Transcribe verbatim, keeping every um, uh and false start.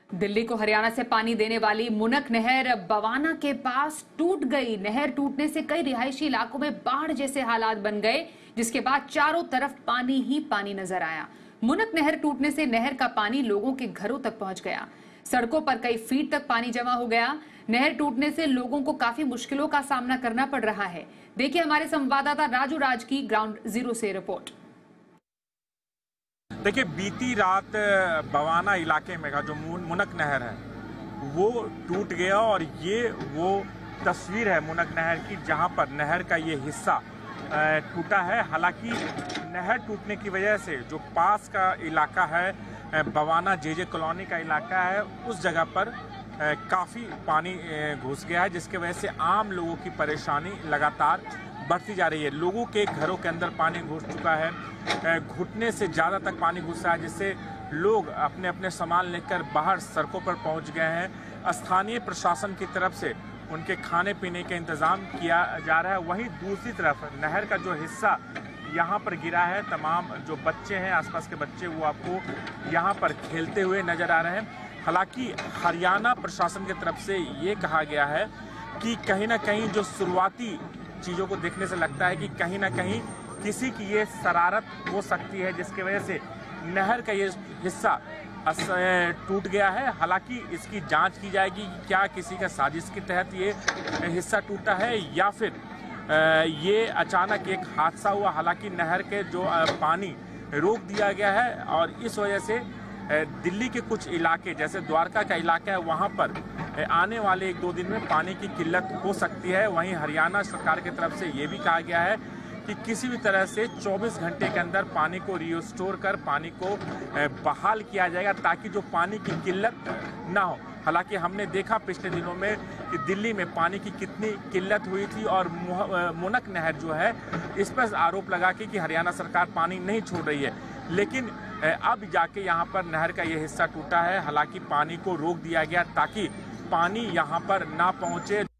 दिल्ली को हरियाणा से पानी देने वाली मुनक नहर बवाना के पास टूट गई। नहर टूटने से कई रिहायशी इलाकों में बाढ़ जैसे हालात बन गए, जिसके बाद चारों तरफ पानी ही पानी नजर आया। मुनक नहर टूटने से नहर का पानी लोगों के घरों तक पहुंच गया। सड़कों पर कई फीट तक पानी जमा हो गया। नहर टूटने से लोगों को काफी मुश्किलों का सामना करना पड़ रहा है। देखिए हमारे संवाददाता राजू राज की ग्राउंड जीरो से रिपोर्ट। देखिए, बीती रात बवाना इलाके में का जो मुनक नहर है वो टूट गया और ये वो तस्वीर है मुनक नहर की, जहां पर नहर का ये हिस्सा टूटा है। हालांकि नहर टूटने की वजह से जो पास का इलाका है बवाना जेजे कॉलोनी का इलाका है, उस जगह पर काफ़ी पानी घुस गया है, जिसके वजह से आम लोगों की परेशानी लगातार बढ़ती जा रही है। लोगों के घरों के अंदर पानी घुस चुका है, घुटने से ज़्यादा तक पानी घुसा है, जिससे लोग अपने अपने सामान लेकर बाहर सड़कों पर पहुंच गए हैं। स्थानीय प्रशासन की तरफ से उनके खाने पीने का इंतज़ाम किया जा रहा है। वहीं दूसरी तरफ नहर का जो हिस्सा यहाँ पर गिरा है, तमाम जो बच्चे हैं, आसपास के बच्चे, वो आपको यहाँ पर खेलते हुए नजर आ रहे हैं। हालांकि हरियाणा प्रशासन की तरफ से ये कहा गया है कि कहीं ना कहीं जो शुरुआती चीज़ों को देखने से लगता है कि कहीं ना कहीं किसी की ये शरारत हो सकती है, जिसकी वजह से नहर का ये हिस्सा टूट गया है। हालांकि इसकी जांच की जाएगी कि क्या किसी का साजिश के तहत ये हिस्सा टूटा है या फिर ये अचानक एक हादसा हुआ। हालांकि नहर के जो पानी रोक दिया गया है और इस वजह से दिल्ली के कुछ इलाके जैसे द्वारका का इलाका है, वहाँ पर आने वाले एक दो दिन में पानी की किल्लत हो सकती है। वहीं हरियाणा सरकार की तरफ से ये भी कहा गया है कि किसी भी तरह से चौबीस घंटे के अंदर पानी को रिस्टोर कर पानी को बहाल किया जाएगा, ताकि जो पानी की किल्लत ना हो। हालांकि हमने देखा पिछले दिनों में कि दिल्ली में पानी की कितनी किल्लत हुई थी और मुनक नहर जो है इस पर आरोप लगा के कि हरियाणा सरकार पानी नहीं छोड़ रही है, लेकिन अब जाके यहाँ पर नहर का ये हिस्सा टूटा है। हालांकि पानी को रोक दिया गया ताकि पानी यहाँ पर ना पहुँचे।